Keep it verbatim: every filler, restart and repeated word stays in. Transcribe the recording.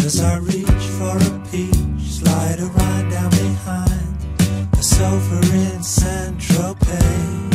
As I reach for a peach, slide a ride down behind the sofa in Saint Tropez.